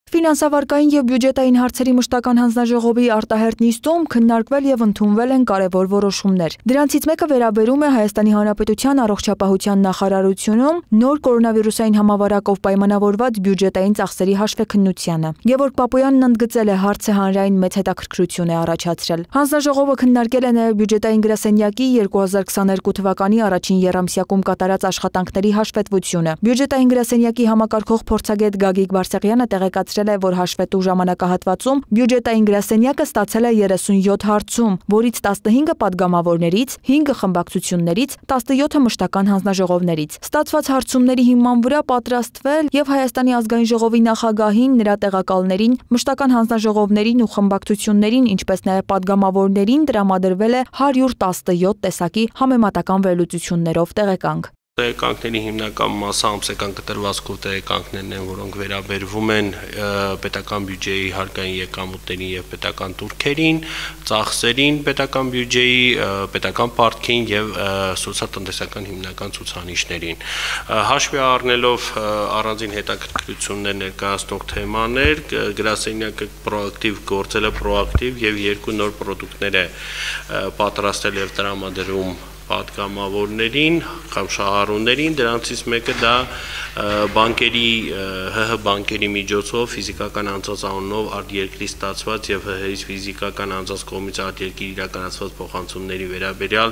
Ֆինանսավարկային եւ բյուջետային հարցերի մշտական հանձնաժողովի արտահերթ նիստում քննարկվել եւ ընդունվել են կարեւոր որոշումներ։ Դրանցից մեկը վերաբերում է Հայաստանի Հանրապետության առողջապահության նախարարությունում նոր կորոնավիրուսային համավարակով պայմանավորված բյուջետային ծախսերի հաշվեկնությանը։ Գևորգ Պապոյանն ընդգծել է հարցը հանրային մեծ հետաքրքրություն է առաջացրել։ Հանձնաժողովը քննարկել է նաեւ բյուջետային գրասենյակի 2022 թվականի առաջին եռամսյակում կատարած աշխատանքների հաշվետվությունը։ Բյուջետային գրասենյակի համակարգող փորձագետ Գագիկ Բարսեղյանը տեղեկացրել է, որ հաշվետու ժամանակահատվածում բյուջետային գրասենյակը ստացել է 37 հարցում, որից 15-ը падգամավորներից, 5-ը խմբակցություններից, 17-ը մշտական հանձնաժողովներից։ Ստացված հարցումների հիման վրա պատրաստվել եւ Հայաստանի ազգային ժողովի նախագահին, նրա տեղակալներին, մշտական հանձնաժողովներին ու խմբակցություններին, ինչպես նաեւ падգամավորներին տրամադրվել է 117 տեսակի համեմատական վերլուծություններով տեղեկանք։ Տեղեկանքների հիմնական մասը ամսական կտրվածքով տեղեկանքներն են, որոնք վերաբերվում են պետական բյուջեի հարկային եկամուտներին եւ պետական տուրքերին, ծախսերին պետական բյուջեի, պետական պարտքին եւ սոցիալ-տնտեսական հիմնական ցուցանիշներին։ Հաշվի առնելով առանձին հետաքրքրություններ ներկայացնող թեմաներ, գրասենյակը պրոակտիվ գործել է պրոակտիվ եւ երկու նոր պրոդուկտներ է պատրաստել եւ տրամադրում падգամավորներին կամ շահառուներին, դրանցից մեկը դա բանկերի ՀՀ բանկերի միջոցով ֆիզիկական անձանց անունով արտերկրի ստացված եւ ՀՀ-ից ֆիզիկական անձանց կողմից արտերկիր իրականացված փոխանցումների վերաբերյալ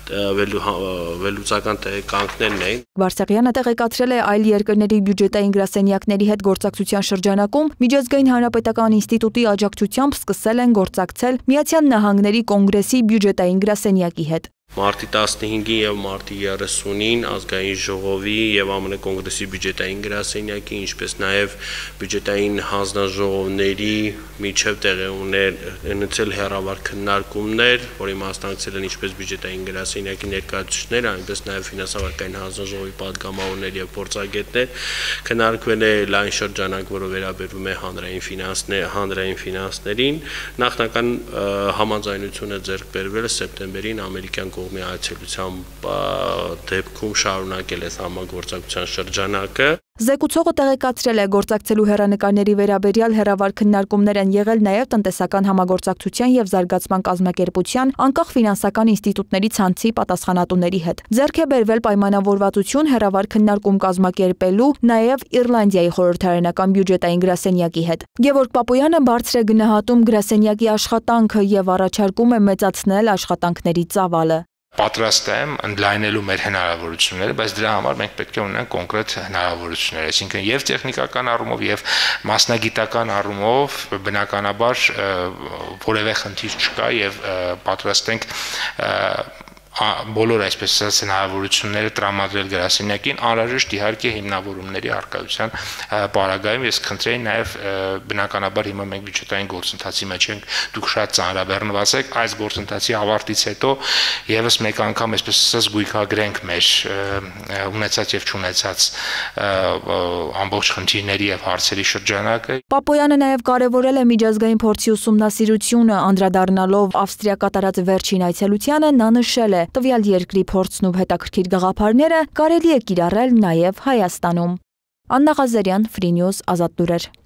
վերլուծական տեղեկանքներն են։ Բարսեղյանը տեղեկացրել է այլ երկրների բյուջետային գրասենյակների հետ գործակցության շրջանակում Միջազգային հանրապետական ինստիտուտի աջակցությամբ սկսել են գործակցել Միացյալ Նահանգների կոնգրեսի բյուջետային գրասենյակի հետ։ Մարտի 15-ին եւ մարտի 30-ին ազգային ժողովի եւ ԱՄՆ կոնգրեսի բյուջետային գրասենյակի, ինչպես նաեւ բյուջետային հանձնաժողովների միջև տեղի ունեցել հեռավար քննարկումներ, որի մասնակցել են ինչպես բյուջետային գրասենյակի ներկայացուցիչներ, այնպես նաեւ ֆինանսավարկային հանձնաժողովի падգամավորներ եւ փորձագետներ, քննարկվել է լայն շրջանակ, որը վերաբերում է հանրային ֆինանսներին, նախնական համաձայնություն է ձեռք բերվել սեպտեմբերին ամերիկյան կողմի այցելության դեպքում շարունակել է համագործակցության շրջանակը։ Զեկուցողը տեղեկացրել է, գործակցելու հեռանկարների վերաբերյալ հեռավար քննարկումներ են եղել նաև տնտեսական համագործակցության եւ զարգացման կազմակերպության անկախ ֆինանսական ինստիտուտների ցանցի պատասխանատուների հետ։ Ձեռք է բերվել պայմանավորվածություն հեռավար քննարկում կազմակերպելու նաև Իռլանդիայի խորհրդարանական բյուջետային գրասենյակի հետ։ Գևորգ Պապոյանը բարձր է գնահատում գրասենյակի աշխատանքը եւ առաջարկում է մեծացնել աշխատանքների ծավալը։ Պատրաստ եմ ընդլայնելու մեր հնարավորությունները, բայց դրա համար մենք պետք է ունենանք կոնկրետ հնարավորություններ, այսինքն եւ տեխնիկական առումով եւ մասնագիտական առումով բնականաբար որևէ խնդիր չկա եւ պատրաստ ենք բոլոր այսպես ասած հնարավորությունները տրամադրել գրասենյակին, անհրաժեշտ իհարկե հիմնավորումների առկայության պարագայում ես խնդրեի նաև բնականաբար հիմա մենք բյուջետային գործընթացի մեջ ենք, դուք շատ ծանրաբեռնված եք, այս գործընթացի ավարտից հետո եւս մեկ անգամ այսպես ասած գույքագրենք մեր ունեցած եւ չունեցած ամբողջ խնդիրների եւ հարցերի շրջանակը։ Պապոյանը նաև կարևորել է միջազգային փորձի ուսումնասիրությունը, անդրադառնալով Ավստրիա կատարած վերջին այցելությանը, նա նշել է տվյալ երկրի փորձն ու հետաքրքիր գաղափարները կարելի է կիրառել նաև Հայաստանում։ Աննա Ղազարյան, Free News, Ազատ լուրեր։